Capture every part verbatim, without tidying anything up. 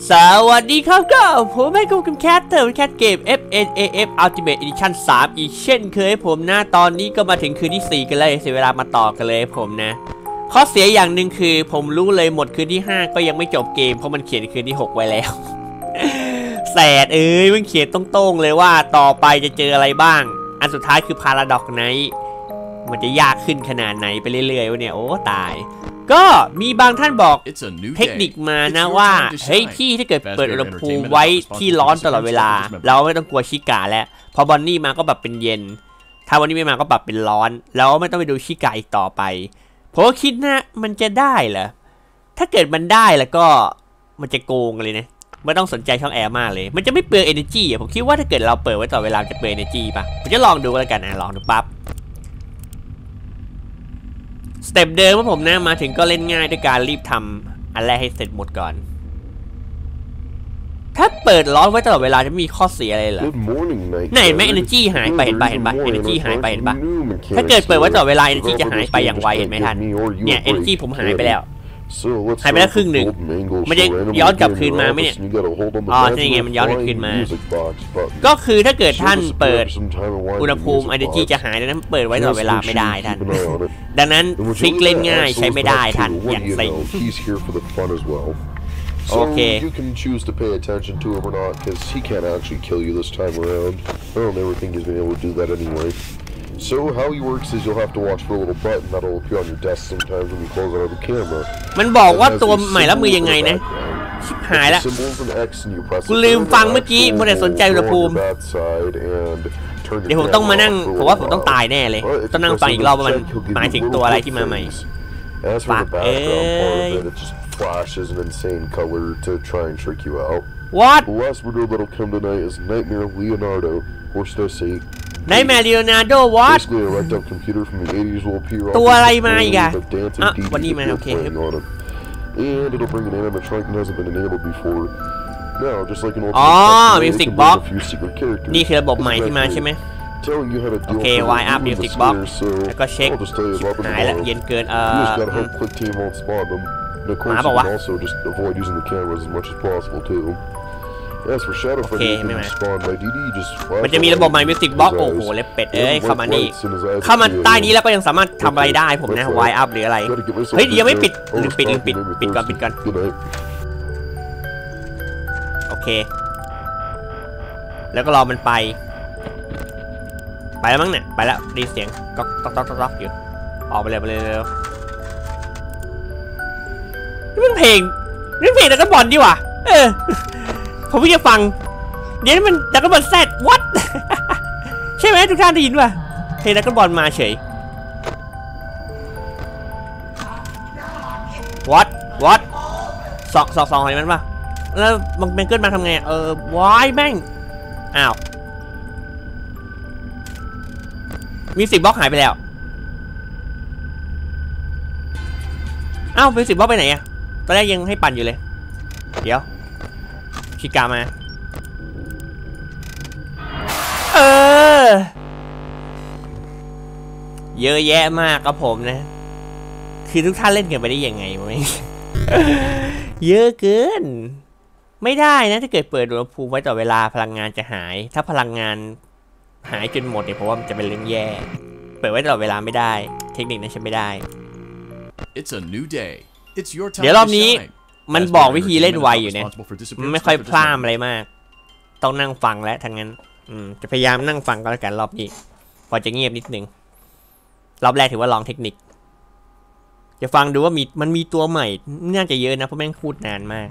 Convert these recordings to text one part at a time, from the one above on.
สวัสดีครับก็ผมให้คุณกับแคทเตอร์แคทเกม เอฟ เอ็น เอ เอฟ Ultimate Edition สามอีกเช่นเคยผมนะตอนนี้ก็มาถึงคืนที่สี่กันเลยเสียเวลามาต่อกันเลยผมนะข้อเสียอย่างหนึ่งคือผมรู้เลยหมดคืนที่ห้าก็ยังไม่จบเกมเพราะมันเขียนคืนที่หกไว้แล้ว แสดเอ้ยมันเขียนตรงๆเลยว่าต่อไปจะเจออะไรบ้างอันสุดท้ายคือ Paradox Night มันจะยากขึ้นขนาดไหนไปเรื่อยๆวะเนี่ยโอ้ตายก็มีบางท่านบอกเทคนิคมานะว่าเฮ้ยพี่ถ้าเกิดเปิดอุณหภูมิไว้ที่ร้อนตลอดเวลาเราไม่ต้องกลัวชิกาแล้วพอบอนนี่มาก็แบบเป็นเย็นถ้าวันนี้ไม่มาก็แบบเป็นร้อนแล้วไม่ต้องไปดูชิกาอีกต่อไปผมก็คิดนะมันจะได้เหรอถ้าเกิดมันได้แล้วก็มันจะโกงเลยนะไม่ต้องสนใจช่องแอร์มากเลยมันจะไม่เปลือง energy อ่ะผมคิดว่าถ้าเกิดเราเปิดไว้ตลอดเวลาจะเปลือง energy ป่ะผมจะลองดูแล้วกันนะลองดูปั๊บสเต็ปเดิมว่าผมนะมาถึงก็เล่นง่ายด้วยการรีบทำอันแรกให้เสร็จหมดก่อนถ้าเปิดร้อนไว้ตลอดเวลาจะมีข้อเสียอะไรเหรอไหนไหม energy หายไปเห็นปะเห็นปะ energy หายไปเห็นปะถ้าเกิดเปิดไว้ตลอดเวลา energy จะหายไปอย่างไวเห็นไหมท่านเนี่ย energy ผมหายไปแล้วหายไปแล้วครึ่งหนึ่งมันจะย้อนกลับคืนมาไหมเนี่ยอ๋อใช่ไงมันย้อนกลับคืนมาก็คือถ้าเกิดท่านเปิดอุณหภูมิ energy จะหายดังนั้นเปิดไว้ตลอดเวลาไม่ได้ท่านดังนั้นทริคเล่นง่ายใช้ไม่ได้ท่านอย่างเซ็งโอเค you can choose to pay attention to him or not because he can't actually kill you this time around. I don't ever think he's been able to do that anyway. So how he works is you'll have to watch for a little button that'll appear on your desk sometimes when you close out of the camera. มันบอกว่าตัวใหม่รับมือยังไงนะชิบหายแล้วกูลืมฟังเมื่อกี้มัวแต่สนใจอุณหภูมิเดี๋ยวผมต้องมานั่งผมว่าผมต้องตายแน่เลยต้องนั่งฟังอีกรอบว่ามันหมายถึงตัวอะไรที่มาใหม่ปากเอ้ย flashes an insane color to try and trick you out. What? The last video that'll come tonight is Nightmare Leonardo, or Stussy. Nightmare Leonardo what? Basically, a wrecked up computer from the eighties will appear on the dancing ah, D J playing on it. And it'll bring an animatronic that hasn't been enabled before. Now, just like an old oh, music box. A few secret characters. นี่คือระบบใหม่ที่มาใช่ไหมโอเค Y up music box แล้วก็เช็คหายแล้วเย็นเกินเอ่อหมาบอกว่าโอเคไม่มามันจะมีระบบใหม่ Music Box โอ้โหเล็บเป็ดเอ้ยเข้ามานี่เข้ามาใต้นี้แล้วก็ยังสามารถทำอะไรได้ผมนะ Y up หรืออะไรเฮ้ยยังไม่ปิดหรือปิดหรือปิดปิดก่อนปิดก่อนโอเคแล้วก็รอมันไปไปแล้วมั้งเนี่ยไปแล้วได้เสียงก๊อกก๊อกก๊อกก๊อกอยู่ออกไปเลยไปเลยนี่มันเพลงนี่เพลงดักกบอลดีว่ะเออผมเพิ่งจะฟังเดี๋ยวนี้มันดักกบอลแซด what ใช่ไหมทุกท่านได้ยินป่ะเพลงดักกบอลมาเฉย what what สองสองสองอะไรมันป่ะแล้วมันเป็นเกิดมาทำไงเออวายแม่งอ้าวมิวสิกบ็อกหายไปแล้วอ้าวมิวสิกบ็อกไปไหนอะตอนแรกยังให้ปั่นอยู่เลยเดี๋ยวชิกามาเออเยอะแยะมากครับผมนะคือทุกท่านเล่นกันไปได้ยังไงมั้ย เยอะเกินไม่ได้นะถ้าเกิดเปิดอุณหภูมิไว้ต่อเวลาพลังงานจะหายถ้าพลังงานหายจนหมดเนี่ยเพราะว่ามันจะเป็นเรื่องแย่เปิดไว้ตลอดเวลาไม่ได้เทคนิคนั้นใช้ไม่ได้เดี๋ยวรอบนี้มันบอกวิธีเล่นไวอยู่เนี่ยมันไม่ค่อยพลาดอะไรมากต้องนั่งฟังแล้วทั้งนั้นอืมจะพยายามนั่งฟังก็แล้วกันรอบนี้พอจะเงียบนิดนึงรอบแรกถือว่าลองเทคนิคจะฟังดูว่ามีมันมีตัวใหม่น่าจะเยอะนะเพราะแม่งพูดนานมาก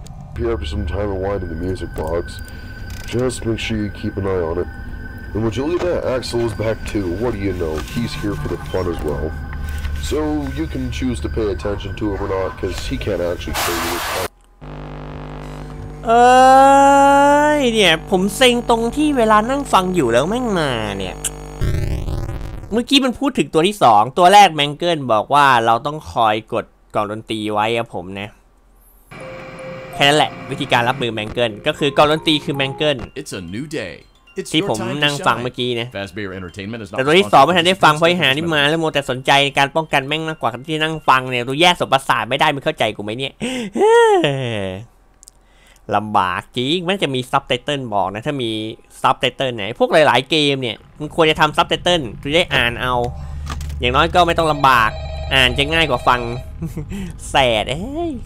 Just make sure you keep an eye on it. And would you leave that? Axel is back too. What do you know? He's here for the fun as well. So you can choose to pay attention to him or not, because he can't actually kill you this time. เอ้ยเนี่ยผมเซ็งตรงที่เวลานั่งฟังอยู่แล้วแม่งมาเนี่ยเมื่อกี้มันพูดถึงตัวที่สองตัวแรกแมงเกิลบอกว่าเราต้องคอยกดกล่องดนตรีไว้อะผมนะแค่นั้นแหละวิธีการรับมือแมงเกิลก็คือกล่องดนตรีคือแมงเกิลที่ผมนั่งฟังเมื่อกี้นะแต่ตัวที่สองไม่ทันได้ฟังเพราะหานี่มาแล้วโมแต่สนใจการป้องกันแม่งมากกว่าที่นั่งฟังเนี่ยตัวแยกสมประสาทไม่ได้มึงเข้าใจกูไหมเนี่ยลำบากจริงมันจะมีซับไตเติลบอกนะถ้ามีซับไตเติลไหนพวกหลายๆเกมเนี่ยมันควรจะทำซับไตเติลจะได้อ่านเอาอย่างน้อยก็ไม่ต้องลำบากอ่านจะง่ายกว่าฟัง แสดเอ้ย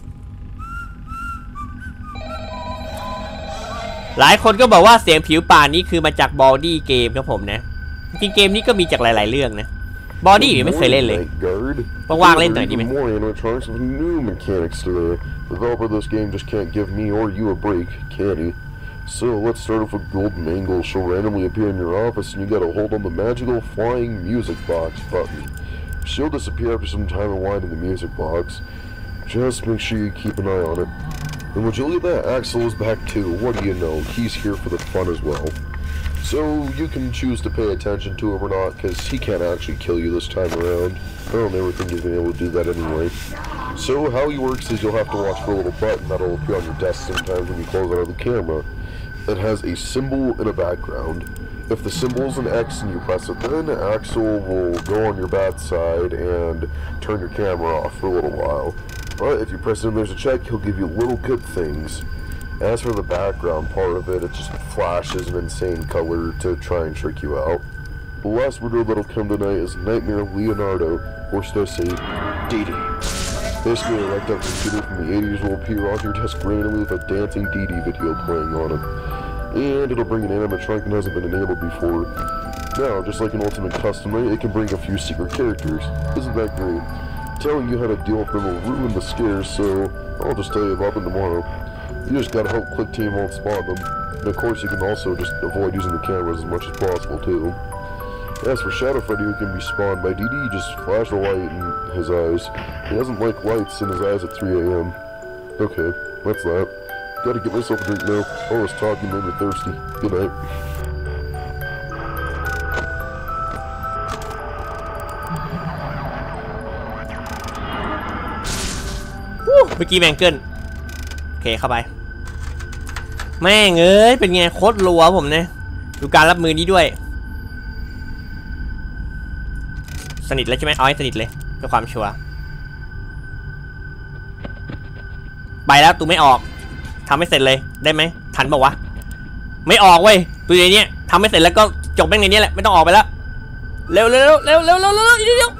หลายคนก็บอกว่าเสียงผิวป่านนี้คือมาจากบอดี้เกมครับผมนะจริงเกมนี้ก็มีจากหลายๆเรื่องนะบอดี้ไม่เคยเล่นเลยว่างๆเล่นหน่อยดีไหม Developer of this game just can't give me or you a break, can he? So let's start off with Golden Angle. She'll randomly appear in your office and you gotta hold on the magical flying music box button. She'll disappear after some time and wind in the music box. Just make sure you keep an eye on it. And would you leave that Axel is back too? What do you know? He's here for the fun as well. So you can choose to pay attention to him or not, because he can't actually kill you this time around. I don't ever think he's been able to do that anyway. So how he works is you'll have to watch for a little button that'll appear on your desk sometimes when you close out of the camera. It has a symbol in a background. If the symbol is an X and you press it, then Axel will go on your bad side and turn your camera off for a little while. But if you press it and there's a check, he'll give you little good things. As for the background part of it, it just flashes an insane color to try and trick you out. The last window that'll come tonight is Nightmare Leonardo, or should I say, Dee Dee. Basically, a wrecked up computer from the eighties will appear on your desk randomly with a dancing Dee Dee video playing on it. And it'll bring an animatronic that hasn't been enabled before. Now, just like an Ultimate Custom Night, it can bring a few secret characters. Isn't that great? Telling you how to deal with them will ruin the scares, so I'll just tell you about them tomorrow. You just gotta hope Click Team won't spawn them. And of course you can also just avoid using the cameras as much as possible too. As for Shadow Freddy, who can be spawned by Dee Dee, just flash a light in his eyes. He doesn't like lights in his eyes at three A M Okay, that's that. Gotta get myself a drink now. All this talking made me thirsty. Good night. Woo! เมื่อกี้แมงเกิลโอเคเข้าไปแม่งเอ้ยเป็นไงโคตรรัวผมเนี่ยดูการรับมือนี้ด้วยสนิทแล้วใช่ไหมเอาให้สนิทเลยเพื่อความชัวร์ไปแล้วตูไม่ออกทำไม่เสร็จเลยได้ไหมทันบอกวะไม่ออกเว้ยตัวในนี้ทำไม่เสร็จแล้วก็จบแม่งในนี้แหละไม่ต้องออกไปแล้วเร็วเร็วเร็วเร็วเร็วเร็วเร็วเร็ว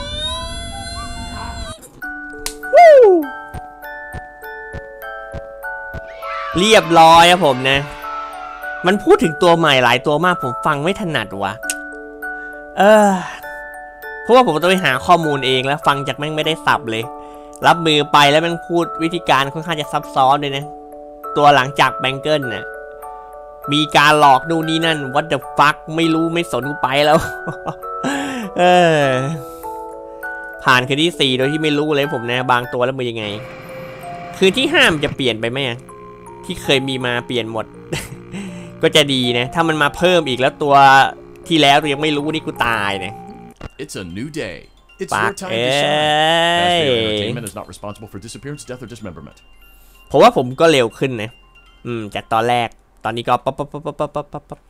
เรียบร้อยครับผมนะมันพูดถึงตัวใหม่หลายตัวมากผมฟังไม่ถนัดวะเออเพราะว่าผมต้องไปหาข้อมูลเองแล้วฟังจากแม่งไม่ได้สับเลยรับมือไปแล้วแม่งพูดวิธีการค่อนข้างจะซับซ้อนเลยนะตัวหลังจากแบงเกิลน่ะมีการหลอกนู่นนี่นั่น what the fuck ไม่รู้ไม่สนกูไปแล้ว เออผ่านคืนที่สี่โดยที่ไม่รู้เลยผมนะบางตัวแล้วมือยังไงคืนที่ห้ามจะเปลี่ยนไปไหมที่เคยมีมาเปลี่ยนหมด ก็จะดีนะถ้ามันมาเพิ่มอีกแล้วตัวที่แล้วยังไม่รู้นี่กูตายนะ It's a new day. It's your time to shine. Fazbear Entertainment is not responsible for disappearance, death, or dismemberment. ผมว่าผมก็เร็วขึ้นนะอืมจากตอนแรกตอนนี้ก็ป๊อปป๊อปป๊อปป๊อปป๊อปป๊อปป๊อป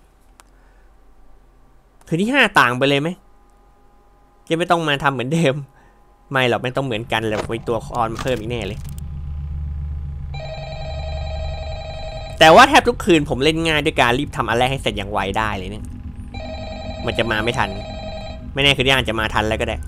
คืนที่ห้าต่างไปเลยไหมจะไม่ต้องมาทำเหมือนเดิมไม่หรอกไม่ต้องเหมือนกันแล้วมีตัวออนมาเพิ่มอีกแน่เลยแต่ว่าแทบทุกคืนผมเล่นง่ายด้วยการรีบทำอันแรกให้เสร็จอย่างไวได้เลยเนี่ยมันจะมาไม่ทันไม่แน่คืนนี้อาจจะมาทันแล้วก็ได้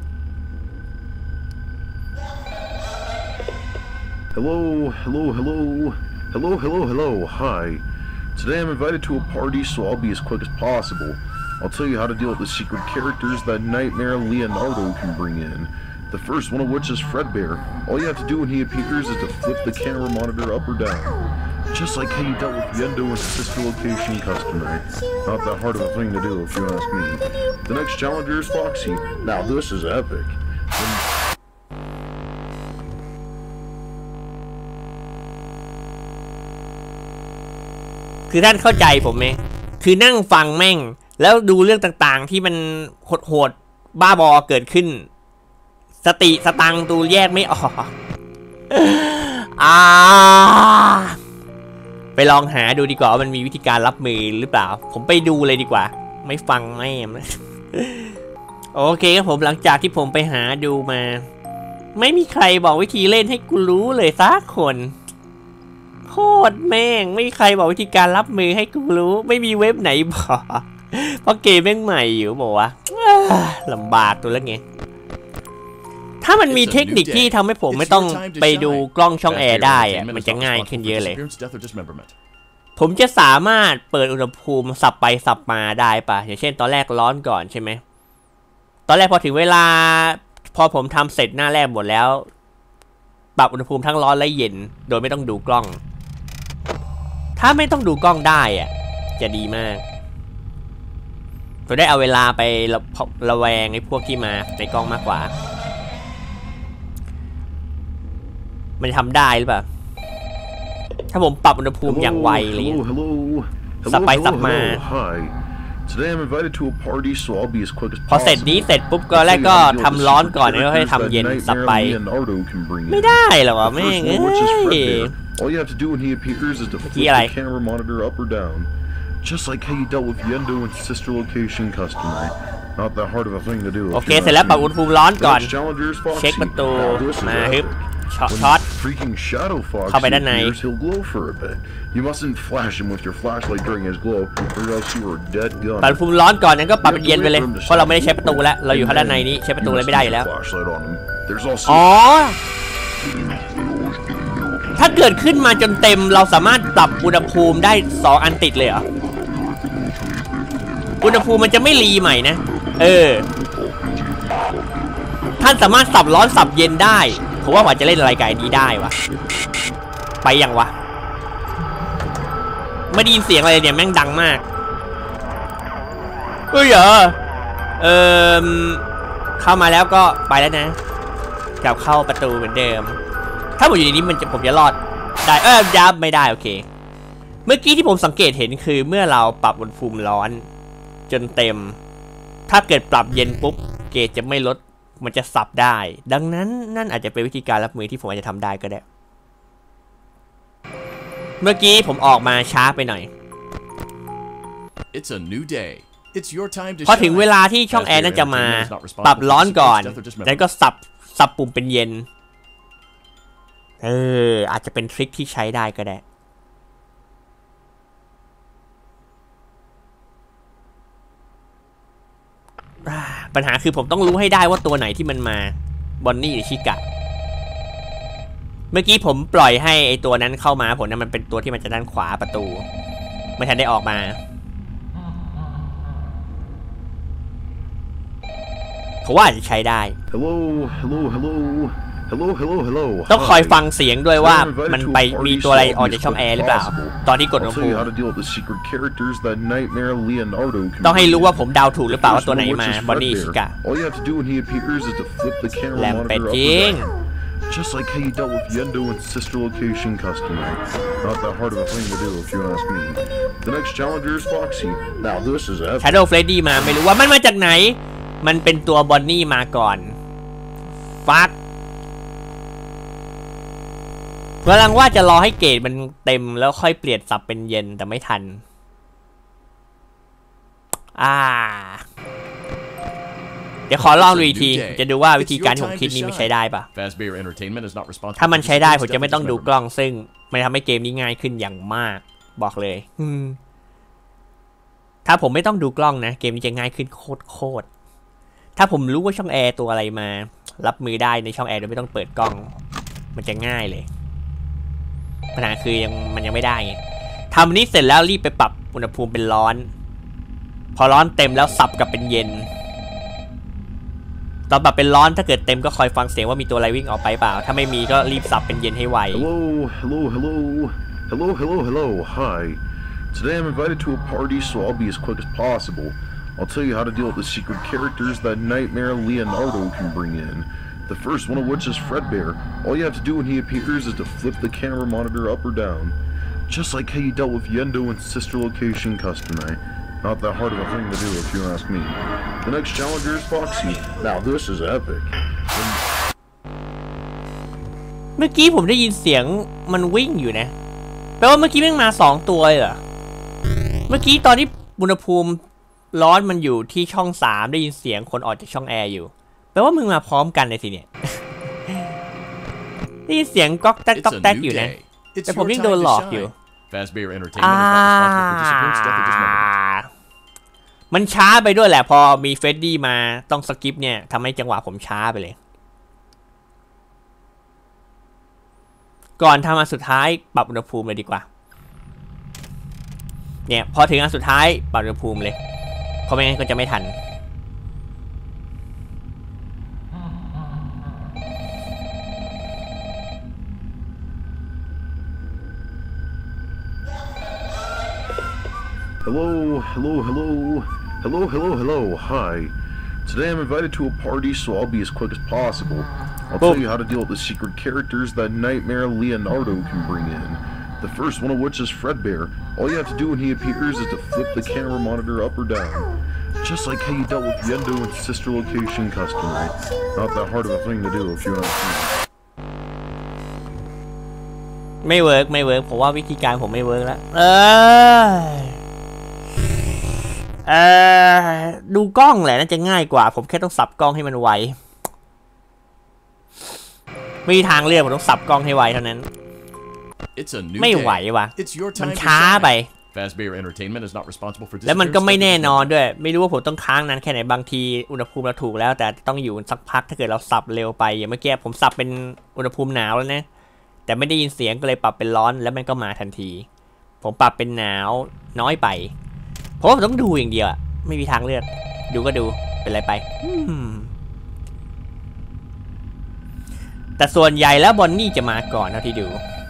Hello, hello, hello, hello, hello, hello, hi. Today I'm invited to a party, so I'll be as quick as possible. I'll tell you how to deal with the secret characters that Nightmare Leonardo can bring in. The first one of which is Fredbear. All you have to do when he appears is to flip the camera monitor up or down. Just like how you dealt with Yendo in Sister Location Custom Night. Not that hard of a thing to do, if you ask me. The next challenger is Foxy. Now this is epic. And คือท่านเข้าใจผมไหมคือนั่งฟังแม่งแล้วดูเรื่องต่างๆที่มันโหดๆบ้าบอเกิดขึ้นสติสตังตูแยกไม่ออกอ่าไปลองหาดูดีกว่าว่ามันมีวิธีการรับมือหรือเปล่าผมไปดูเลยดีกว่าไม่ฟังแม่โอเคครับผมหลังจากที่ผมไปหาดูมาไม่มีใครบอกวิธีเล่นให้กูรู้เลยสักคนโคโคตรแม่งไม่มีใครบอกวิธีการรับมือให้กูรู้ไม่มีเว็บไหนบอกเพราะเกมแม่งใหม่อยู่บอกว่าลำบากตัวแล้วไงถ้ามันมีเทคนิคที่ทำให้ผมไม่ต้องไปดูกล้องช่องแอร์ได้อะมันจะง่ายขึ้นเยอะเลยผมจะสามารถเปิดอุณหภูมิสับไปสับมาได้ปะอย่างเช่นตอนแรกร้อนก่อนใช่ไหมตอนแรกพอถึงเวลาพอผมทำเสร็จหน้าแรกหมดแล้วปรับอุณหภูมิทั้งร้อนและเย็นโดยไม่ต้องดูกล้องถ้าไม่ต้องดูกล้องได้อะจะดีมากผมได้เอาเวลาไประระแวงไอ้พวกที่มาในกล้องมากกว่ามันทำได้หรือเปล่าถ้าผมปรับอุณหภูมิอย่างไวอะไรเงี้ยสับไปสับมาพอเสร็จนี้เสร็จปุ๊บก็แรกก็ทำร้อนก่อนแล้วให้ทำเย็นสับไปไม่ได้หรอวะแม่งเอ้ยที่อะไรโอเคเสร็จแล้วปรับอุณหภูมิร้อนก่อนเช็คประตูมาฮึบช็อตช็อตเข้าไปด้านในปรับอุณหภูมิร้อนก่อนนั้นก็ปรับเป็นเย็นไปเลยเพราะเราไม่ได้ใช้ประตูแล้วเราอยู่ข้างด้านในนี้ใช้ประตูอะไรไม่ได้อยู่แล้วอ๋อถ้าเกิดขึ้นมาจนเต็มเราสามารถปรับอุณหภูมิได้สองอันติดเลยเหรออุณหภูมิมันจะไม่รีใหม่นะเออท่านสามารถสับร้อนสับเย็นได้ผมว่าว่าจะเล่นอะไรกับไอ้นี้ได้วะไปยังวะไม่ได้ยินเสียงอะไรเนี่ยแม่งดังมากเฮ้ยเหรอเออเข้ามาแล้วก็ไปแล้วนะกลับเข้าประตูเหมือนเดิมถ้าผมอยู่ในนี้มันจะผมจะรอดได้เออยับไม่ได้โอเคเมื่อกี้ที่ผมสังเกตเห็นคือเมื่อเราปรับอุณหภูมิร้อนจนเต็มถ้าเกิดปรับเย็นปุ๊บเกจจะไม่ลดมันจะสับได้ดังนั้นนั่นอาจจะเป็นวิธีการรับมือที่ผมอาจจะทำได้ก็ได้เมื่อกี้ผมออกมาช้าไปหน่อย It's a new day. It's your time to พอถึงเวลาที่ช่องแอร์นั่นจะมาปรับร้อนก่อนแล้วก็สับสับปุ่มเป็นเย็นเอออาจจะเป็นทริคที่ใช้ได้ก็ได้ปัญหาคือผมต้องรู้ให้ได้ว่าตัวไหนที่มันมาบอนนี่หรือชิกะเมื่อกี้ผมปล่อยให้ไอตัวนั้นเข้ามาผมนั้นมันเป็นตัวที่มันจะด้านขวาประตูไม่ทันได้ออกมาผมว่าอาจจะใช้ได้ Hello, hello, hello, hello, hello, hello. ต้องคอยฟังเสียงด้วยว่ามันไปมีตัวอะไรออกจากช่องแอร์หรือเปล่าตอนที่กดอุณหภูมิต้องให้รู้ว่าผมเดาถูกหรือเปล่าว่าตัวไหนมาบอนนี่ชิกะแหลมเป็ดจริง Just like how you dealt with Yendo and sister location customer. Not that hard of a thing to do if you ask me. The next challenger is Foxy. Now this is epic. Shadow Freddy มาไม่รู้ว่ามันมาจากไหนมันเป็นตัวบอนนี่มาก่อนฟักกำลังว่าจะรอให้เกรดมันเต็มแล้วค่อยเปลี่ยนสับเป็นเย็นแต่ไม่ทันอ่าเดี๋ยวขอลองดูอีกทีจะดูว่าวิธีการที่ผมคิดนี้มันใช้ได้ปะถ้ามันใช้ได้ผมจะไม่ต้องดูกล้องซึ่งมันทำให้เกมนี้ง่ายขึ้นอย่างมากบอกเลยถ้าผมไม่ต้องดูกล้องนะเกมนี้จะง่ายขึ้นโคตรโคตรถ้าผมรู้ว่าช่องแอร์ตัวอะไรมารับมือได้ในช่องแอร์โดยไม่ต้องเปิดกล้องมันจะง่ายเลยปัญหาคือยังมันยังไม่ได้ไงทำนี้เสร็จแล้วรีบไปปรับอุณหภูมิเป็นร้อนพอร้อนเต็มแล้วสับกลับเป็นเย็นตอนปรับเป็นร้อนถ้าเกิดเต็มก็คอยฟังเสียงว่ามีตัวอะไรวิ่งออกไปเปล่าถ้าไม่มีก็รีบสับเป็นเย็นให้ไว Hello, hello, hello, hello, hello, hello, hi. Today I'm invited to a party, so I'll be as quick as possible. I'll tell you how to deal with the secret characters that Nightmare Leonardo can bring in. The first one of which is Fredbear. All you have to do when he appears is to flip the camera monitor up or down. Just like how you dealt with Yendo and sister location customer. Not that hard of a thing to do if you ask me. The next challenger is Foxy. Now this is epic. เมื่อกี้ผมได้ยินเสียงมันวิ่งอยู่นะแปลว่าเมื่อกี้แม่งมาสองตัวเลยเหรอเมื่อกี้ตอนที่อุณหภูมิร้อนมันอยู่ที่ช่องสามได้ยินเสียงคนออกจากช่องแอร์อยู่แปลว่ามึงมาพร้อมกันเลยสิเนี่ยได้ยินเสียงก๊อกแต๊กก๊อกแต๊กอยู่นะ It's แต่ผม your ยังโดน time หล to อกอยู่ shine. Fazbear Entertainment is not responsible for disappearance, death, or dismemberment. มันช้าไปด้วยแหละพอมีเฟรดดี้มาต้องสกิปเนี่ยทำให้จังหวะผมช้าไปเลยก่อนทำอันสุดท้ายปรับอุณหภูมิเลยดีกว่าเนี่ยพอถึงอันสุดท้ายปรับอุณหภูมิเลยเพราะไม่งั้นก็จะไม่ทัน Hello, hello, hello, hello, hello, hello, hi. Today I'm invited to a party, so I'll be as quick as possible. I'll tell you how to deal with the secret characters that Nightmare Leonardo can bring in. The first one of which is Fredbear. All you have to do when he appears is to flip the camera monitor up or down. Just like how you dealt with Yendo and Sister Location customary. Not that hard of a thing to do if you understand. ไม่เวิร์กไม่เวิร์กผมว่าวิธีการผมไม่เวิร์กแล้วเออเออดูกล้องแหละน่าจะง่ายกว่าผมแค่ต้องสับกล้องให้มันไวไม่มีทางเลือกผมต้องสับกล้องให้ไวเท่านั้นไม่ไหวว่ะมันช้าไปแล้วมันก็ไม่แน่นอนด้วยไม่รู้ว่าผมต้องค้างนานแค่ไหนบางทีอุณหภูมิเราถูกแล้วแต่ต้องอยู่สักพักถ้าเกิดเราสับเร็วไปอย่างเมื่อกี้ผมสับเป็นอุณหภูมิหนาวแล้วนะแต่ไม่ได้ยินเสียงก็เลยปรับเป็นร้อนแล้วมันก็มาทันทีผมปรับเป็นหนาวน้อยไปเพราะผมต้องดูอย่างเดียวอะไม่มีทางเลือกดูก็ดูเป็นไรไปแต่ส่วนใหญ่แล้วบอนนี่จะมาก่อนเท่าที่ดู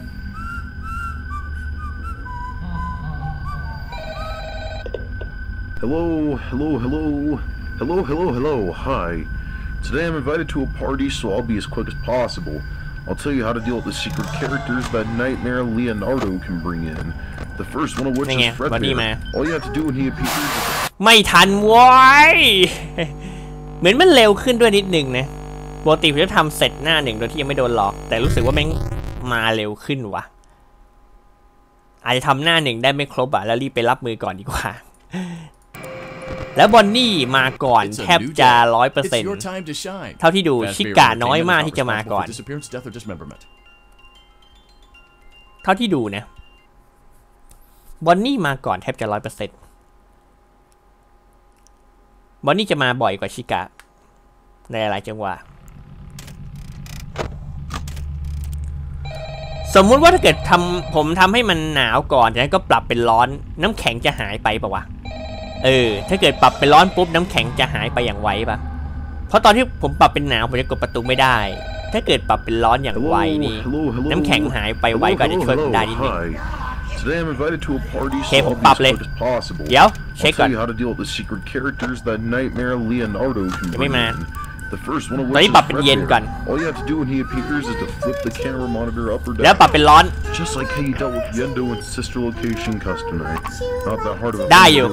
Hello, hello, hello, hello, hello, hello, hi. Today I'm invited to a party, so I'll be as quick as possible. I'll tell you how to deal with the secret characters that Nightmare Leonardo can bring in. The first one of which is Fredbear. All you have to do when he appears is... ไม่ทันวอยเหมือนมันเร็วขึ้นด้วยนิดนึงนะปกติผมจะทำเสร็จหน้าหนึ่งโดยที่ยังไม่โดนหลอกแต่รู้สึกว่าแม่งมาเร็วขึ้นว่ะอาจจะทำหน้าหนึ่งได้ไม่ครบอ่ะแล้วรีบไปรับมือก่อนดีกว่าแล้วบอนนี่มาก่อนแทบจะร้อยเปอร์เซ็นต์เท่าที่ดูชิกาน้อยมากที่จะมาก่อนเท่าที่ดูนะบอนนี่มาก่อนแทบจะร้อยเปอร์เซ็นต์บอนนี่จะมาบ่อยกว่าชิกาในหลายจังหวะสมมุติว่าถ้าเกิดทำผมทำให้มันหนาวก่อนจากนั้นก็ปรับเป็นร้อนน้ำแข็งจะหายไปปะวะเออถ้าเกิดปรับเป็นร้อนปุ๊บน้ำแข็งจะหายไปอย่างไวปะเพราะตอนที่ผมปรับเป็นหนาวผมจะกดประตูไม่ได้ถ้าเกิดปรับเป็นร้อนอย่างไวนี่น้ำแข็งหายไปไวก็จะช่วยผมได้นิดนึงโอเคผมปรับเลยเดี๋ยวเช็คก่อนยังไม่มาตอนนี้ปรับเป็นเย็นก่อนแล้วปรับเป็นร้อนได้อยู่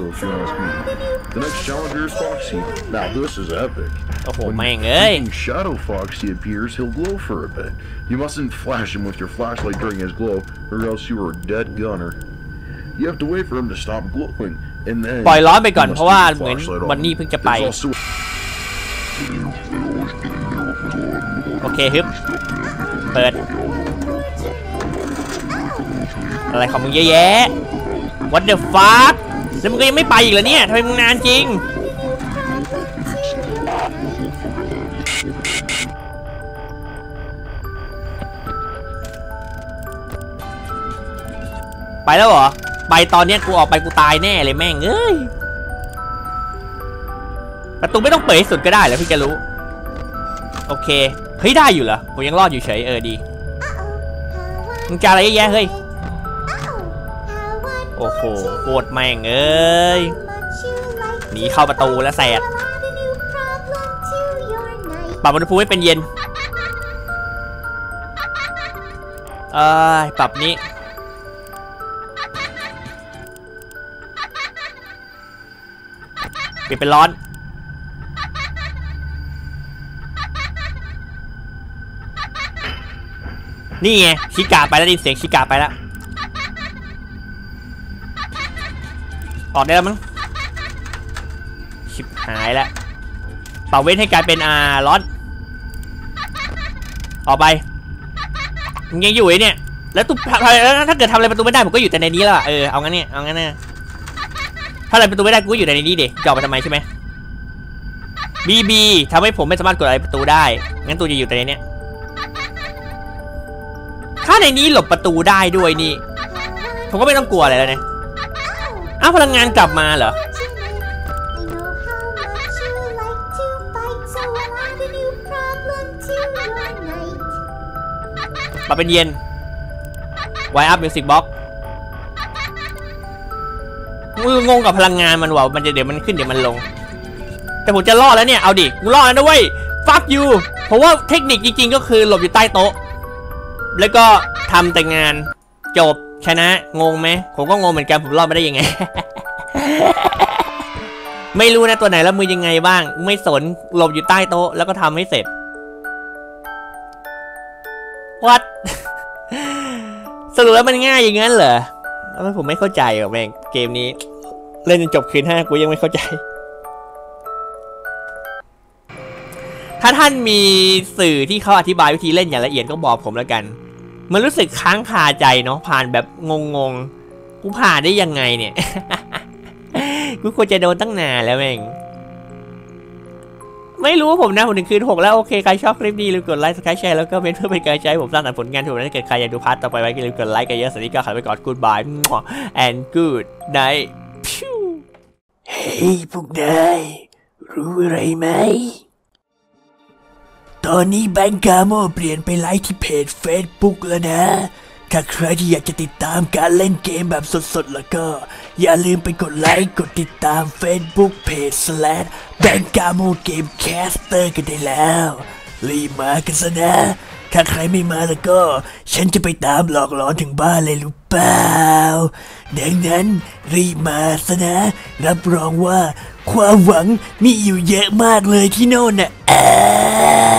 โอ้โหแม่งเอ้ย Shadow Foxy appears, he'll glow for a bit. You mustn't flash him with your flashlight during his glow, or else you are a dead gunner. You have to wait for him to stop glowing, and then ปล่อยร้อนไปก่อนเพราะว่าเหมือนวันนี้เพิ่งจะไปโอเคฮึบเปิดอะไรของมึงเยอะแยะ What the fuck แล้วมึงก็ยังไม่ไปอีกเหรอเนี่ยทำไมมึงนานจริงไปแล้วเหรอไปตอนเนี้ยกูออกไปกูตายแน่เลยแม่งเอ้ยประตูไม่ต้องเปิดให้สุดก็ได้แล้วพี่จะรู้โอเคเฮ้ยได้อยู่เหรอผมยังรอดอยู่เฉยเออดีมึงจะอะไรเยอะแยะเฮ้ยโอ้โหโคตรแม่งเอ้ยหนีเข้าประตูแล้วแสดปรับอุณหภูมิให้เป็นเย็นเอ้ยปรับนี้เปลี่ยนเป็นร้อนนี่ไงชิกาไปแล้วดิเสียงชิกาไปแล้วออกได้แล้วมั้งชิบหายแล้วเป่าเว้นให้กลายเป็นอ่าร้อนออกไปมึงยังอยู่ไอ้เนี่ยแล้วตูถ้าเกิดทำอะไรประตูไม่ได้ผมก็อยู่แต่ในนี้แล้วเออเอางั้นเนี่ยเอางั้นเนี่ยถ้าอะไรประตูไม่ได้กูก็อยู่ในนี้ดิจะออกมาทำไมใช่ไหมบีบีทำให้ผมไม่สามารถกดอะไรประตูได้งั้นตูจะอยู่แต่ในนี้ถ้าในนี้หลบประตูได้ด้วยนี่ผมก็ไม่ต้องกลัวอะไรแล้วเนี่ยอ้าวพลังงานกลับมาเหรอมาเป็นเย็นไวอัพมิวสิกบ็อกมืองงกับพลังงานมันว่ามันจะเดี๋ยวมันขึ้นเดี๋ยวมันลงแต่ผมจะรอดแล้วเนี่ยเอาดิกูรอดแล้วนะเว้ยฟักยูเพราะว่าเทคนิคจริงๆก็คือหลบอยู่ใต้โต๊ะแล้วก็ทำแต่งานจบชนะงงไหมผมก็งงเหมือนกันผมรอดมาได้ยังไง ไม่รู้นะตัวไหนแล้วมือยังไงบ้างไม่สนหลบอยู่ใต้โต๊ะแล้วก็ทำให้เสร็จ What สรุปแล้วมันง่ายอย่างนั้นเหรอแล้วผมไม่เข้าใจหรอกแม่งเกมนี้เล่นจนจบคืนห้ากูยังไม่เข้าใจถ้าท่านมีสื่อที่เขาอธิบายวิธีเล่นอย่างละเอียดก็บอกผมแล้วกันมันรู้สึกค้างคาใจเนาะผ่านแบบงงๆกูผ่านได้ยังไงเนี่ย กูควรจะโดนตั้งนานแล้วแม่งไม่รู้ผมนะผมถึงคืนหกแล้วโอเคใครชอบคลิปนี้อย่าลืมกดไลค์ซับสไครป์แชร์แล้วก็เมนเพื่อเป็นกำลังใจให้ผมสร้างสรรค์ผลงานถูกถ้าเกิดใครอยากดูพาร์ทต่อไปไว้อย่าลืมกดไลค์กันเยอะสวัสดีก็ขอไปก่อน goodbye and good night เฮ้ยพวกนายรู้อะไรไหมตอนนี้แบงก์กาโมเปลี่ยนไปไลฟ์ที่เพจ Facebook แล้วนะถ้าใครที่อยากจะติดตามการเล่นเกมแบบสดๆแล้วก็อย่าลืมไปกดไลค์กดติดตาม Facebook Page สแลช แบงก์กาโมเกมแคสเตอร์กันได้แล้วรีบมากันซะนะถ้าใครไม่มาแล้วก็ฉันจะไปตามหลอกหลอนถึงบ้านเลยรู้เปล่าดังนั้นรีบมาซะนะรับรองว่าความหวังมีอยู่เยอะมากเลยที่โน่นน่ะ